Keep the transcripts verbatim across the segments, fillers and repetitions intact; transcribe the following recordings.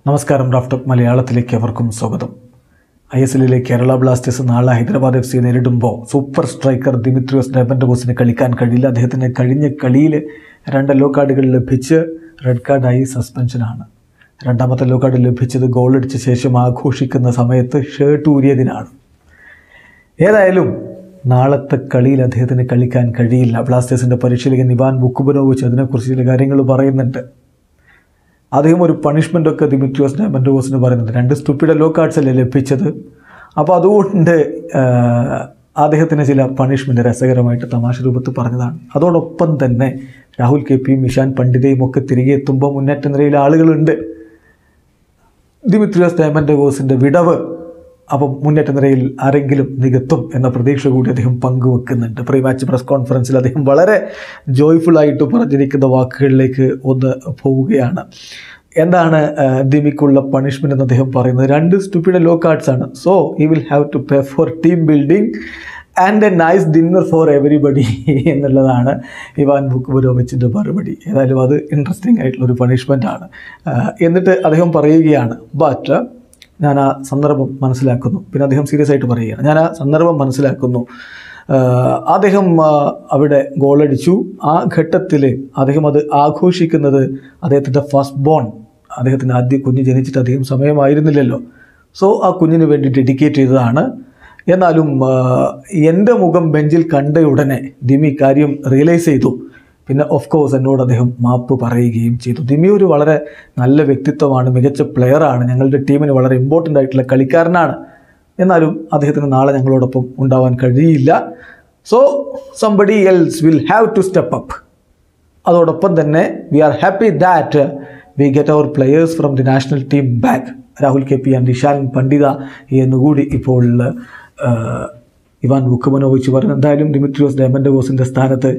നമസ്കാരം. റാഫ്റ്റോക്ക് മലയാളത്തിലേക്ക് അവർക്കും സ്വാഗതം. ഐ എസ് എല്ലിലെ കേരള ബ്ലാസ്റ്റേഴ്സ് നാളെ ഹൈദരാബാദ് എഫ് സി നേരിടുമ്പോൾ സൂപ്പർ സ്ട്രൈക്കർ ദിമിത്രിയോസ് ഡെമൻഡോസിന് കളിക്കാൻ കഴിയില്ല. അദ്ദേഹത്തിന് കഴിഞ്ഞ കളിയിൽ രണ്ട് യെല്ലോ കാർഡുകൾ ലഭിച്ച് റെഡ് കാർഡായി സസ്പെൻഷനാണ്. രണ്ടാമത്തെ യെല്ലോ കാർഡ് ലഭിച്ചത് ഗോളടിച്ച ശേഷം ആഘോഷിക്കുന്ന സമയത്ത് ഷർട്ട് ഊരിയതിനാണ്. ഏതായാലും നാളത്തെ കളിയിൽ അദ്ദേഹത്തിന് കളിക്കാൻ കഴിയില്ല. ബ്ലാസ്റ്റേഴ്സിൻ്റെ പരിശീലകൻ ഇവാൻ വുക്കുമനോവിച്ച് അതിനെക്കുറിച്ച് ചില കാര്യങ്ങൾ പറയുന്നുണ്ട്. അദ്ദേഹം ഒരു പണിഷ്മെൻ്റൊക്കെ ദിമിട്രിയോസ് ഡെമൻഡോസിന് പറയുന്നുണ്ട്. രണ്ട് സ്റ്റുപ്പിഡ് യെല്ലോ കാർഡ്സ് അല്ലേ ലഭിച്ചത്, അപ്പോൾ അതുകൊണ്ട് അദ്ദേഹത്തിന് ചില പണിഷ്മെൻറ്റ് രസകരമായിട്ട് തമാശ രൂപത്തിൽ പറഞ്ഞതാണ്. അതോടൊപ്പം തന്നെ രാഹുൽ കെ പിയും ഇഷാൻ പണ്ഡിതയും ഒക്കെ തിരികെ എത്തുമ്പോൾ മുന്നേറ്റ നിരയിൽ ആളുകളുണ്ട്. ദിമിട്രിയോസ് ഡെമൻഡോസിൻ്റെ വിടവ് അപ്പം മുന്നേറ്റ നിരയിൽ ആരെങ്കിലും നികത്തും എന്ന പ്രതീക്ഷ കൂടി അദ്ദേഹം പങ്കുവെക്കുന്നുണ്ട്. പ്രീ മാച്ച് പ്രസ് കോൺഫറൻസിൽ അദ്ദേഹം വളരെ ജോയ്ഫുള്ളായിട്ട് പറഞ്ഞിരിക്കുന്ന വാക്കുകളിലേക്ക് ഒന്ന് പോവുകയാണ്. എന്താണ് ദിമിക്കുള്ള പണിഷ്മെൻ്റ് എന്ന് അദ്ദേഹം പറയുന്നത്? രണ്ട് സ്റ്റുപ്പിഡ് യെല്ലോ കാർഡ്സ് ആണ്. So he will have to pay for team building and a nice dinner for everybody എന്നുള്ളതാണ് ഇവാൻ വുക്കുമനോവിച്ചിൻ്റെ മറുപടി. ഏതായാലും അത് ഇൻട്രസ്റ്റിംഗ് ആയിട്ടുള്ളൊരു പണിഷ്മെൻ്റാണ്. എന്നിട്ട് അദ്ദേഹം പറയുകയാണ്, ബട്ട് ഞാൻ ആ സന്ദർഭം മനസ്സിലാക്കുന്നു. പിന്നെ അദ്ദേഹം സീരിയസ് ആയിട്ട് പറയുകയാണ്, ഞാൻ ആ സന്ദർഭം മനസ്സിലാക്കുന്നു. അദ്ദേഹം അവിടെ ഗോളടിച്ചു. ആ ഘട്ടത്തിൽ അദ്ദേഹം അത് ആഘോഷിക്കുന്നത് അദ്ദേഹത്തിൻ്റെ ഫസ്റ്റ് ബോൺ, അദ്ദേഹത്തിൻ്റെ ആദ്യ കുഞ്ഞ് ജനിച്ചിട്ട് അധികം സമയമായിരുന്നില്ലല്ലോ. സോ ആ കുഞ്ഞിന് വേണ്ടി ഡെഡിക്കേറ്റ് ചെയ്തതാണ്. എന്നാലും എൻ്റെ മുഖം ബെഞ്ചിൽ കണ്ട ഉടനെ ദിമി കാര്യം റിയലൈസ് ചെയ്തു. പിന്നെ ഓഫ് കോഴ്സ് എന്നോട് അദ്ദേഹം മാപ്പ് പറയുകയും ചെയ്തു. ദിമി ഒരു വളരെ നല്ല വ്യക്തിത്വമാണ്, മികച്ച പ്ലെയറാണ്, ഞങ്ങളുടെ ടീമിന് വളരെ ഇമ്പോർട്ടൻ്റ് ആയിട്ടുള്ള കളിക്കാരനാണ്. എന്നാലും അദ്ദേഹത്തിന് നാളെ ഞങ്ങളോടൊപ്പം ഉണ്ടാവാൻ കഴിയില്ല. So somebody else will have to step up. അതോടൊപ്പം തന്നെ we are happy that we get our players from the national team back. Rahul K P and Ishan Pandita എന്നുകൂടി ഇപ്പോൾ ഇവാൻ വുക്കുമനോവിച്ച് പറഞ്ഞു. എന്തായാലും ദിമിട്രിയോസ് ഡെമൻഡോസിൻ്റെ സ്ഥാനത്ത്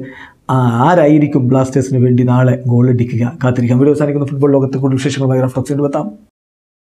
ആരായിരിക്കും ബ്ലാസ്റ്റേഴ്സിന് വേണ്ടി നാളെ ഗോൾ അടിക്കുക? കാത്തിരിക്കാം. വീഡിയോ അവസാനിക്കുന്ന ഫുട്ബോൾ ലോകത്തെ കൂടുതൽ വിശേഷങ്ങളുമായി റഫ്ലക്സിൽ എത്താം.